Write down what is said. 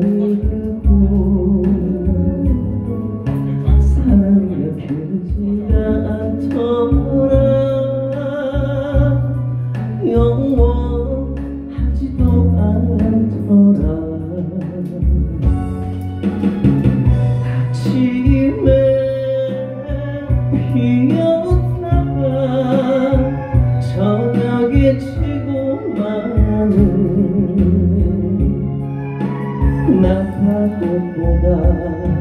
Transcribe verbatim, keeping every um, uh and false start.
흐르고 사랑이 길지가 않더라. 영원하지도 않더라. 아침에 피었나봐. 저녁에 지고 마는 나하고보다